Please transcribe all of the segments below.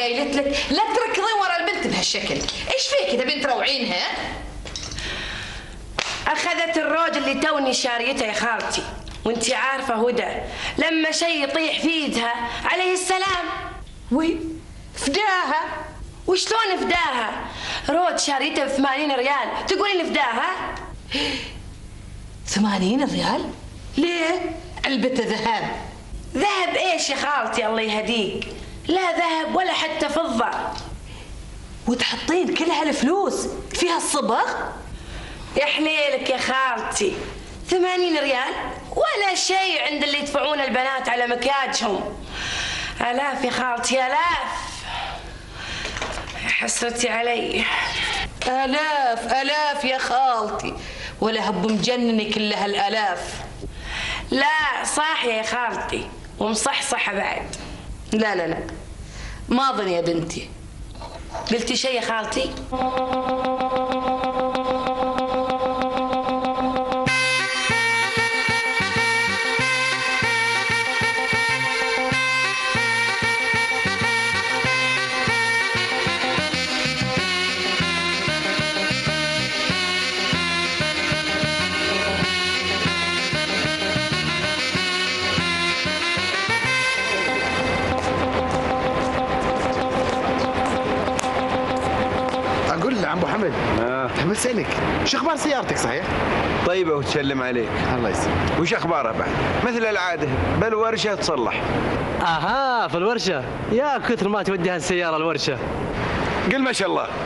قايلت لك لا تركضين ورا البنت بهالشكل. ايش فيك اذا بنت روعينها؟ اخذت الروج اللي توني شاريته يا خالتي، وانتي عارفه هدى لما شيء يطيح في ايدها عليه السلام. وي فداها. وشلون فداها؟ روج شاريته ب 80 ريال تقولين فداها؟ 80 ريال؟ ليه؟ علبة ذهب. ذهب ايش يا خالتي الله يهديك؟ لا ذهب ولا حتى فضة. وتحطين كل هالفلوس فيها الصبغ؟ يا حليلك يا خالتي، 80 ريال ولا شيء عند اللي يدفعون البنات على مكياجهم. آلاف يا خالتي آلاف. حسرتي علي. آلاف يا خالتي، ولا هب مجنني كل هالآلاف. لا صاحية يا خالتي ومصحصحة بعد. لا ما أظن يا بنتي. قلتي شيء يا خالتي؟ عم ابو حمد تحب اسالك شو اخبار سيارتك صحيح؟ طيبه وتسلم عليك. الله يسلمك. وش اخبارها بعد؟ مثل العاده بالورشه تصلح. اها في الورشه، يا كثر ما تودي هالسياره الورشه. قل ما شاء الله.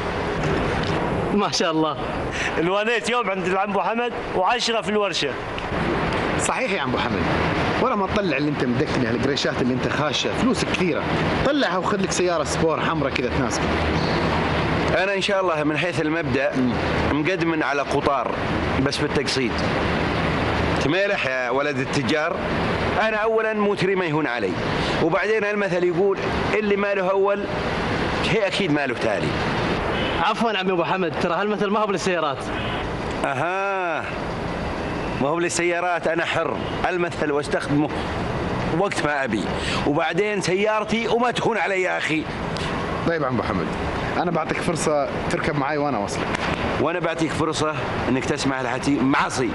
ما شاء الله. الوانيت يوم عند العم ابو حمد و10 في الورشه. صحيح يا عم ابو حمد، ورا ما تطلع اللي انت مدكنها القريشات اللي انت خاشه فلوسك كثيره، طلعها وخذ لك سياره سبور حمراء كذا تناسبك. أنا إن شاء الله من حيث المبدأ مقدم على قطار بس بالتقسيط. تميلح يا ولد التجار، أنا أولاً موتري ما يهون علي، وبعدين المثل يقول اللي ما له أول هي أكيد ما له تالي. عفواً عمي أبو حمد، ترى هالمثل ما هو للسيارات. أها ما هو للسيارات، أنا حر المثل واستخدمه وقت ما أبي، وبعدين سيارتي وما تهون علي يا أخي. طيب عم ابو حمد، أنا بعطيك فرصة تركب معي وأنا أوصلك. وأنا بعطيك فرصة إنك تسمع لحتي معصي.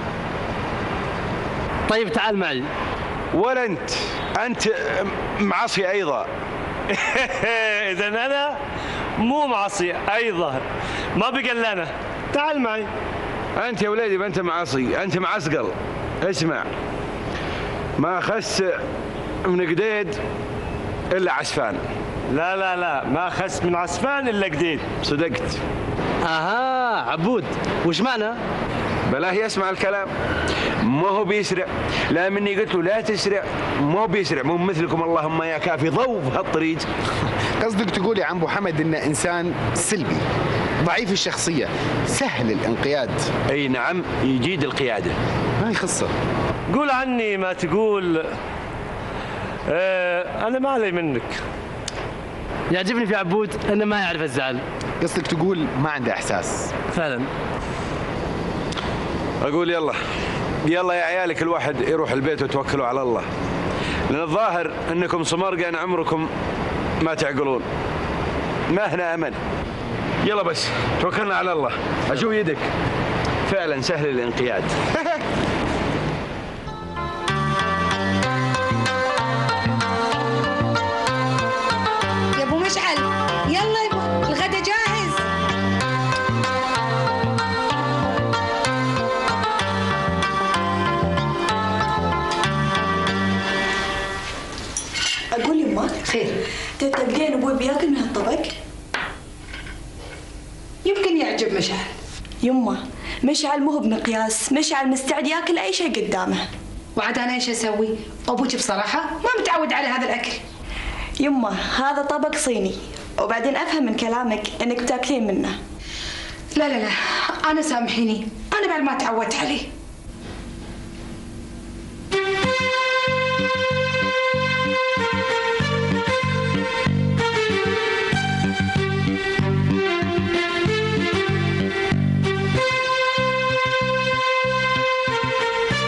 طيب تعال معي. ولا أنت معصي أيضا. إذا أنا مو معصي أيضا، ما بقى لنا. تعال معي. أنت يا ولدي ما أنت معصي، أنت معسقل. اسمع، ما خس من قديد إلا عسفان. لا ما خس من عسفان إلا قديد. صدقت. اها عبود، وش معنى؟ بلاه يسمع الكلام، ما هو بيسرع. لا مني قلت له لا تسرع، ما هو بيسرع، مو مثلكم اللهم يا كافي ضو في هالطريق. قصدك تقول يا عم ابو حمد انه انسان سلبي ضعيف الشخصيه سهل الانقياد. اي نعم، يجيد القياده. ما يخصه. قول عني ما تقول. انا ما علي منك. يعجبني في عبود انه ما يعرف الزعل. قصدك تقول ما عنده احساس. فعلا. اقول يلا يا عيالك الواحد يروح البيت وتوكلوا على الله، لان الظاهر انكم صمرقان عمركم ما تعقلون، ما هنا امل. يلا بس توكلنا على الله. اشوف يدك فعلا سهل الانقياد. يا ابو مشعل يلا يا ابو الغدا جاهز. اقول يما خير، تلقين ابوي بياكل من هالطبق؟ يمكن يعجب مشعل. يما مشعل مو بمقياس، مشعل مستعد ياكل اي شيء قدامه. وعاد انا ايش اسوي؟ ابوك بصراحه ما متعود على هذا الاكل. يما هذا طبق صيني، وبعدين افهم من كلامك انك بتاكلين منه. لا انا سامحيني، انا بعد ما تعودت عليه.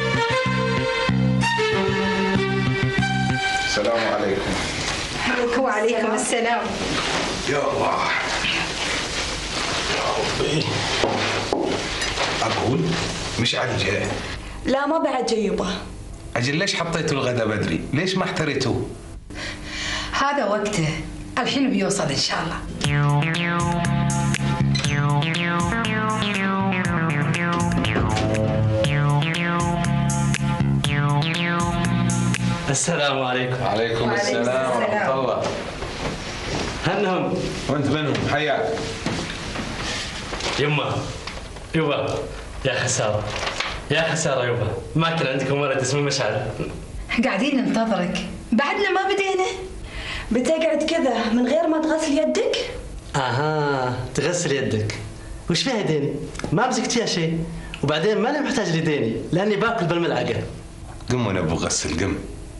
السلام عليكم. وعليكم السلام. يا الله يا ربي. أقول مش عاد جاء. لا ما بعد جيبه. أجل ليش حطيتوا الغداء بدري؟ ليش ما احتريتوه؟ هذا وقته، الحين بيوصل إن شاء الله. السلام عليكم. عليكم السلام ورحمة الله. هنهم. وأنت منهم؟ حياك. يبا يا خسارة، يا خسارة يبا، ما كان عندكم ولد اسمه مشعل. قاعدين ننتظرك، بعدنا ما بدينا. بتقعد كذا من غير ما تغسل يدك؟ اها، تغسل يدك. وش فيها يديني؟ ما مسكت فيها شيء، وبعدين ماني محتاج ليديني لاني باكل بالملعقة. قم وانا ابو غسل قم.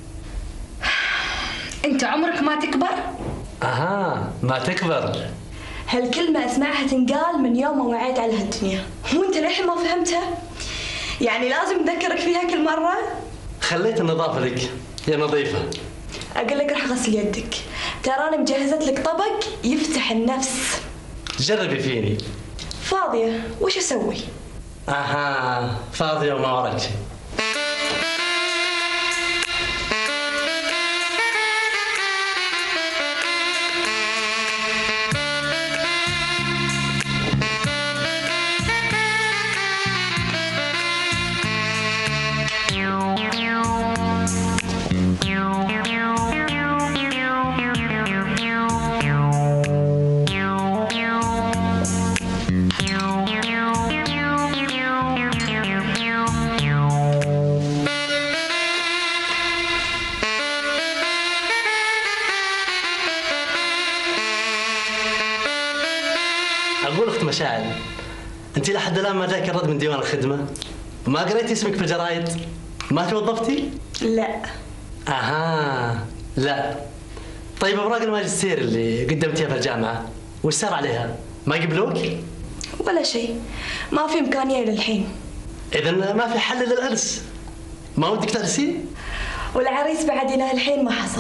انت عمرك ما تكبر؟ اها، ما تكبر. هالكلمة اسمعها تنقال من يوم ما وعيت على هالدنيا، وانت للحين ما فهمتها؟ يعني لازم اذكرك فيها كل مرة؟ خليت النظافة لك يا نظيفة. اقول لك روح غسل يدك، تراني مجهزت لك طبق يفتح النفس. جربي فيني. فاضية، وش اسوي؟ اها، فاضية وما وراك شيء. أقول أخت مشاعل، أنت لحد الآن ما جاك الرد من ديوان الخدمة؟ ما قريتي اسمك في الجرايد؟ ما توظفتي؟ لا. أها، لا. طيب أوراق الماجستير اللي قدمتيها في الجامعة، وش صار عليها؟ ما قبلوك؟ ولا شيء، ما في إمكانية للحين. إذن ما في حل للعرس. ما ودك تعرسين؟ والعريس بعد إلى الحين ما حصل.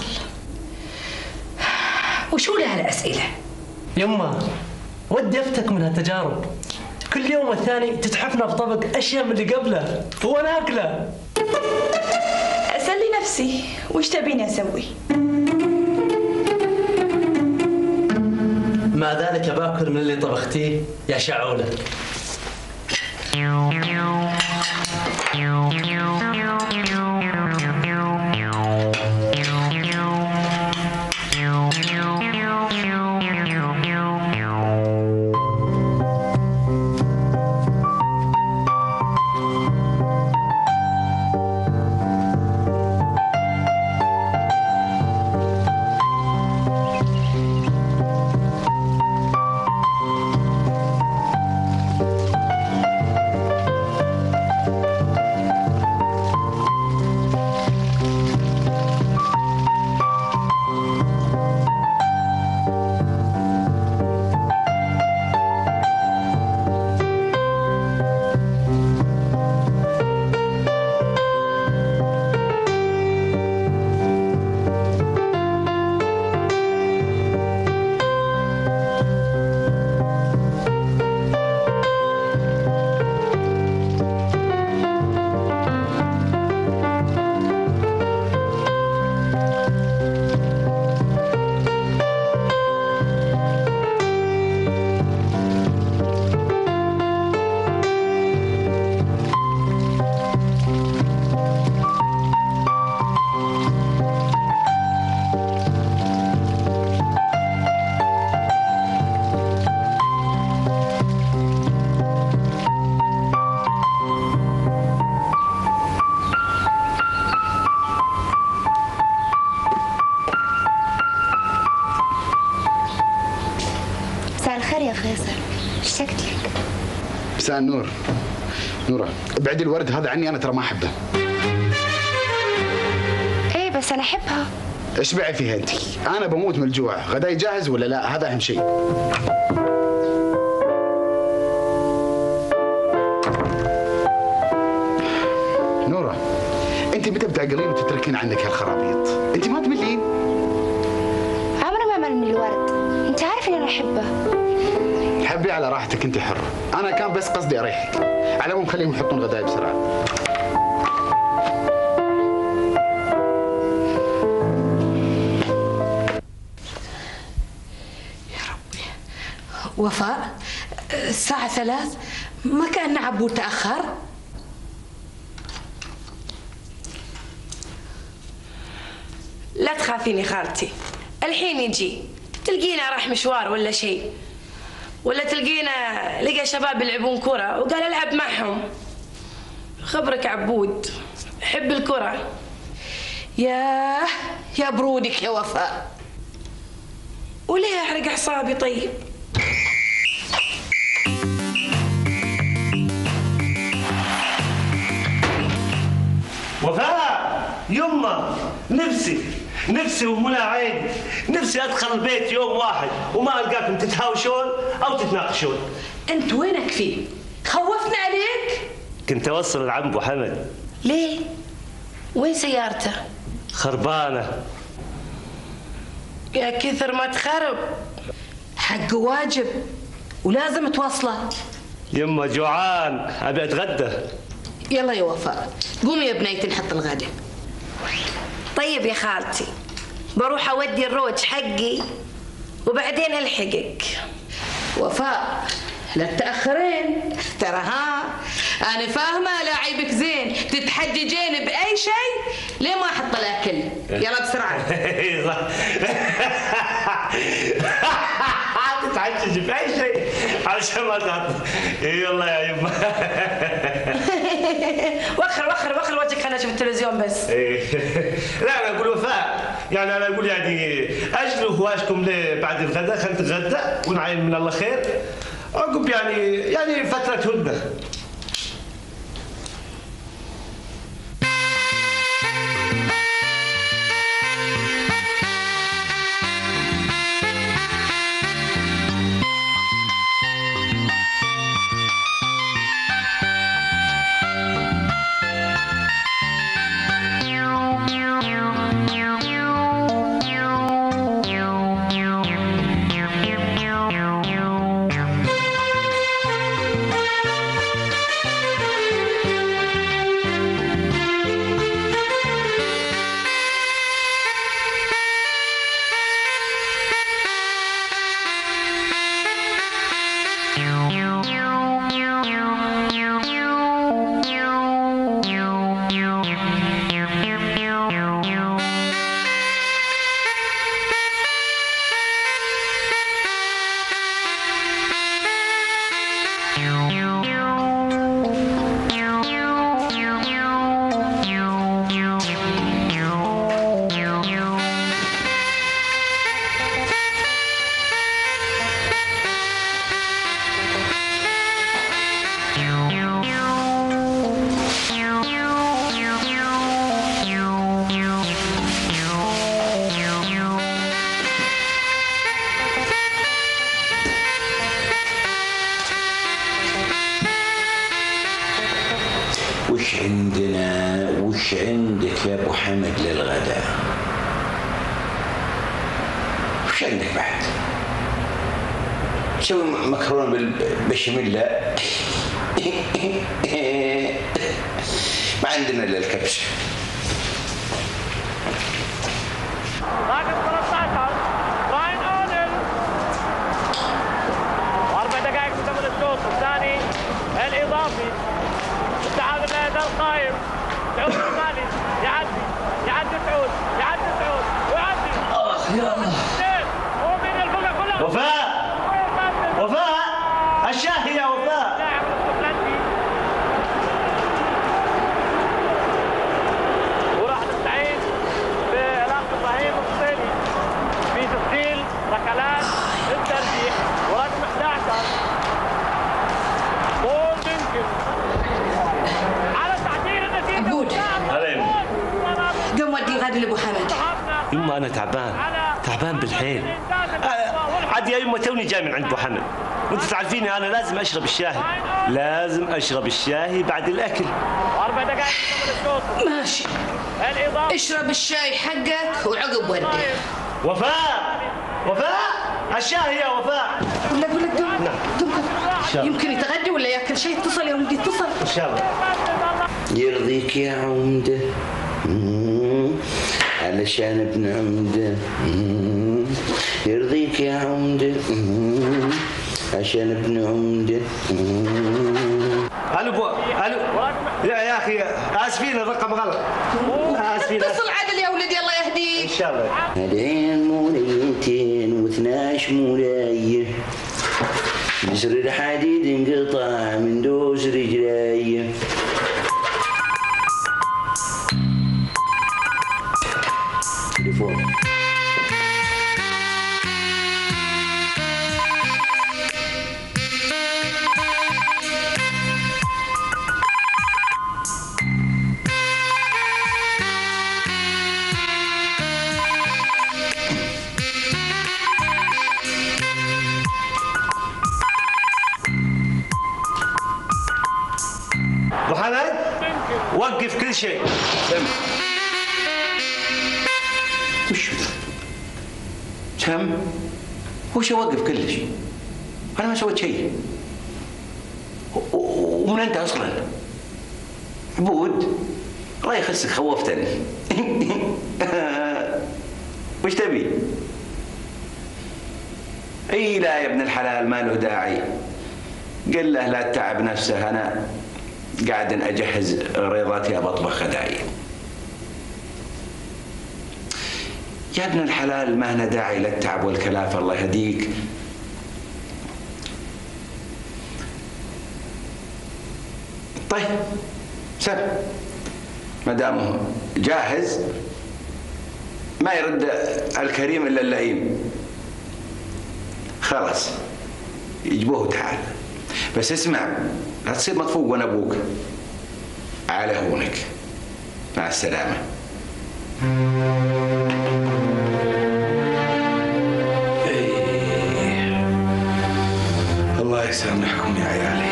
وشو لها الأسئلة؟ يما ودي أفتك من هالتجارب. كل يوم والثاني تتحفنا بطبق أشياء من اللي قبله وأنا أكله. أسلي نفسي، وش تبيني أسوي؟ ما ذلك باكل من اللي طبختيه يا شعولة. مساء النور. نورة، ابعدي الورد هذا عني، أنا ترى ما أحبه. إيه بس أنا أحبها. اشبعي فيها أنت، أنا بموت من الجوع. غداي جاهز ولا لا؟ هذا أهم شيء. نورة، أنت متى بتعقلين وتتركين عنك هالخرابيط؟ أنت ما تملين؟ عمري ما عارفة أنا أحبه. حبي على راحتك، انت حرة. انا كان بس قصدي اريحك. على العموم خليهم يحطون غداي بسرعة. وفاء، الساعة 3 ما كان عبود تأخر. لا تخافيني خالتي، الحين يجي. تلقينا راح مشوار ولا شيء، ولا تلقينا لقى شباب يلعبون كرة وقال العب معهم. خبرك عبود يحب الكرة. يا برودك يا وفاء. وليه احرق اعصابي طيب؟ وفاء يما، نفسي ومنى عين، نفسي ادخل البيت يوم واحد وما القاكم تتهاوشون او تتناقشون. انت وينك فيه؟ خوفنا عليك. كنت اوصل لعم ابو حمد. ليه؟ وين سيارته؟ خربانه. يا كثر ما تخرب. حق واجب ولازم توصله. يما جوعان ابي اتغدى. يلا يا وفاء قومي يا بنيتي نحط الغداء. طيب يا خالتي، بروح اودي الروج حقي وبعدين الحقك. وفاء لا تتأخرين، ترى أنا فاهمة لاعبك زين، تتحججين بأي شيء ليه ما أحط الأكل. يلا بسرعة. تتحجج بأي شيء علشان ما تحط. يلا يا يما. وخر وجهك، خلينا نشوف التلفزيون بس. لا أنا أقول وفاء، يعني أنا أقول يعني أجلوا هواشكم ليه بعد الغداء، خلينا نتغدى ونعين من الله خير. عقب يعني فترة هدنة. وش عندك يا ابو حمد للغداء؟ وش عندك بعد؟ تسوي مكرونه بالبشاميل؟ لا. ما عندنا الا الكبسه. رقم 13 راين اونل. 4 دقائق من ثمن الشوط الثاني الاضافي. التعادل لهذا القائم. سعود الثاني يعدي سعود ويعدي. يا الله. ومن الفوق كلها. وفاء الشاهي يا وفاء. لاعب الاسكتلندي. وراح نستعين بعلاقة ابراهيم الصيني في تسجيل ركلات الترجيح ورقم 11 بول دينكن على تعديل النتيجة. عبود قم ودي غادي لابو حمد. يما انا تعبان بالحيل. عاد يا يما توني جاي من عند ابو حمد، وانت تعرفيني انا لازم اشرب الشاي بعد الاكل. 4 دقائق من الشوط. ماشي اشرب الشاي حقك وعقب ودي. وفاء الشاي يا وفاء. ولا اقول لك دم يمكن يتغدى ولا ياكل شيء. اتصل يا ولدي اتصل. ان شاء الله. يرضيك يا عمده علشان ابن عمده، يرضيك يا عمده عشان ابن عمده. الو يا اخي اسفين الرقم غلط. اسفين. اتصل عدل يا ولدي الله يهديك. ان شاء الله. هذين موليتين و12 مولايه، جسر الحديد انقطع من دوس رجلي. تليفون. ابو حمد وقف كل شيء. وش ذا؟ سم؟ وش اوقف كل شيء؟ انا ما سويت شيء. ومن انت اصلا؟ عبود الله يخسك خوفتني. وش تبي؟ اي لا يا ابن الحلال ما له داعي. قل له لا تتعب نفسه، انا قاعد اجهز ريضاتي بطبخ خدايا. يا ابن الحلال ما هنا داعي للتعب والكلافه الله يهديك. طيب سب ما دامه جاهز ما يرد الكريم الا اللئيم. خلاص يجبوه تعال. بس اسمع لا تصير مطفوق وانا ابوك. على هونك. مع السلامه. الله يسامحكم يا عيالي.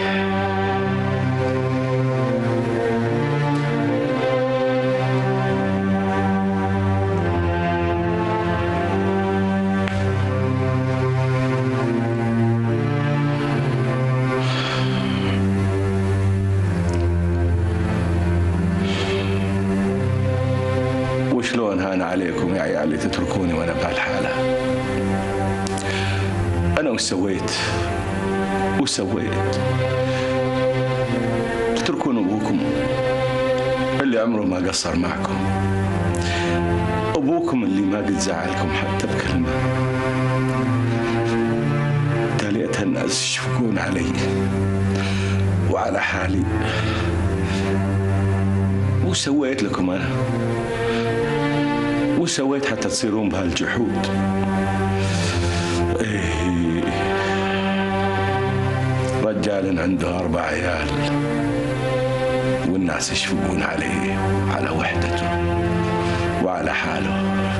وشلون هان عليكم يا عيالي تتركوني وانا بهالحاله؟ انا وش سويت؟ تتركون ابوكم اللي عمره ما قصر معكم، ابوكم اللي ما قد زعلكم حتى بكلمه. تاليتها الناس يشفقون علي وعلى حالي. وش سويت لكم انا؟ وش سويت حتى تصيرون بهالجحود؟ رجال عنده 4 عيال والناس يشفقون عليه على وحدته وعلى حاله.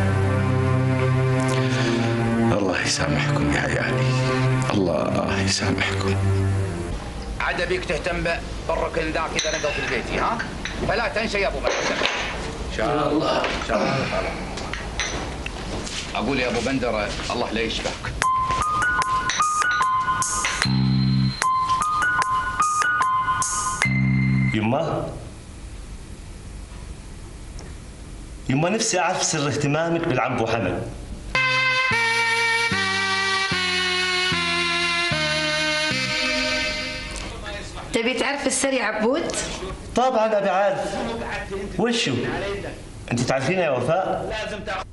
الله يسامحكم يا عيالي، الله يسامحكم. عاد بيك تهتم بالركن ذاك اذا نقوا في البيت، ها؟ فلا تنسى يا ابو بندر. ان شاء الله ان شاء الله. اقول يا ابو بندر الله لا يشفعك. يما نفسي اعرف سر اهتمامك بالعم ابو حمد. تبي تعرف السر يا عبود؟ طبعا ابي عارف. وشو؟ انت تعرفين يا وفاء؟ لازم تعرف.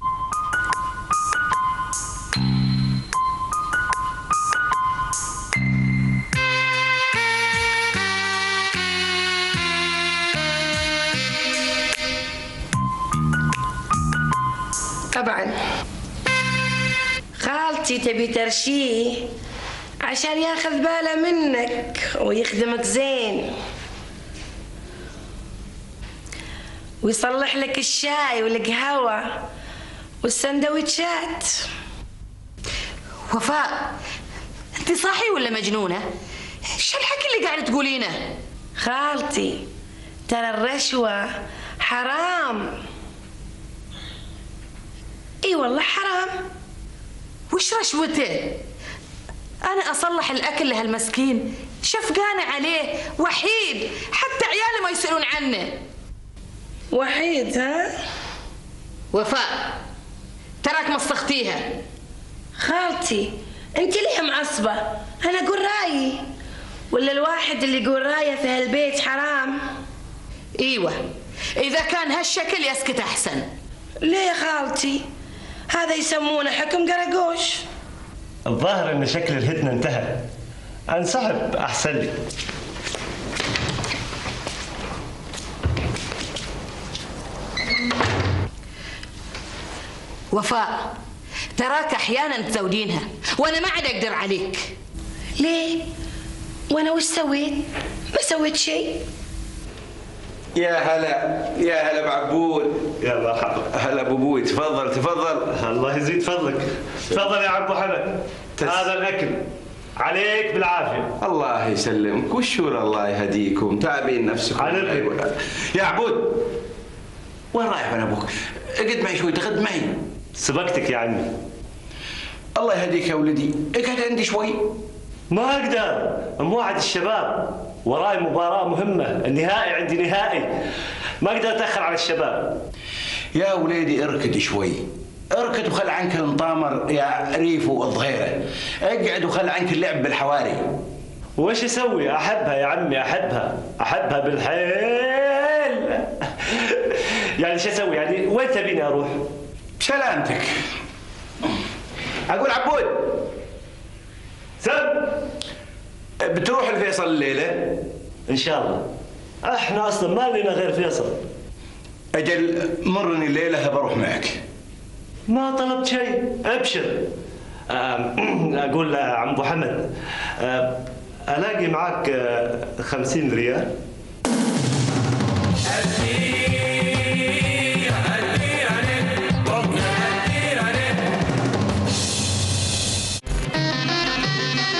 طبعا خالتي تبي ترشيه عشان ياخذ باله منك ويخدمك زين ويصلح لك الشاي والقهوة والسندوتشات. وفاء انت صاحي ولا مجنونة؟ شو الحكي اللي قاعدة تقولينه؟ خالتي ترى الرشوة حرام. اي والله حرام. وش رشوته؟ أنا أصلح الأكل لهالمسكين، شفقانة عليه، وحيد، حتى عياله ما يسألون عنه. وحيد ها؟ وفاء تراك مسختيها. خالتي انت ليه معصبة؟ انا اقول رايي، ولا الواحد اللي يقول رايه في هالبيت حرام؟ ايوه اذا كان هالشكل يسكت احسن. ليه يا خالتي؟ هذا يسمونه حكم قرقوش. الظاهر ان شكل الهدنة انتهى، انسحب احسن لي. وفاء تراك احيانا تزودينها وانا ما عاد اقدر عليك. ليه؟ وانا وش سويت؟ ما سويت شيء. يا هلا يا هلا بعبود. يا مرحبا. هلا ابو بوي، تفضل تفضل. الله يزيد فضلك. تفضل يا عم محمد، هذا الاكل عليك بالعافيه. الله يسلمك. وشور الله يهديكم، تعبين نفسكم. يا عبود وين رايح من ابوك؟ اقعد معي شوي، تغد معي. سبقتك يا عمي. الله يهديك يا ولدي، اقعد عندي شوي. ما اقدر، موعد الشباب، وراي مباراة مهمة، النهائي عندي نهائي، ما اقدر اتاخر على الشباب. يا وليدي اركد شوي، اركد وخل عنك المطامر يا ريفو الظهيرة، اقعد وخل عنك اللعب بالحواري. وش اسوي؟ احبها يا عمي، احبها بالحيل. يعني شو اسوي؟ يعني وين تبيني اروح؟ سلامتك. اقول عبود سب بتروح لفيصل الليلة؟ ان شاء الله. احنا اصلا ما لنا غير فيصل. اجل مرني الليلة بروح معك. ما طلبت شيء، ابشر. اقول عم ابو حمد، الاقي معك 50 ريال.